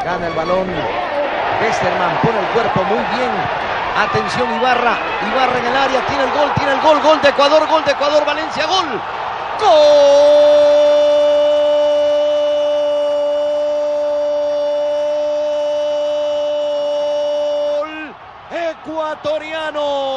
Gana el balón. Westerman pone el cuerpo muy bien. Atención Ibarra. Ibarra en el área. Tiene el gol. Tiene el gol. Gol de Ecuador. Gol de Ecuador. Valencia. Gol. ¡Gol! Ecuatoriano.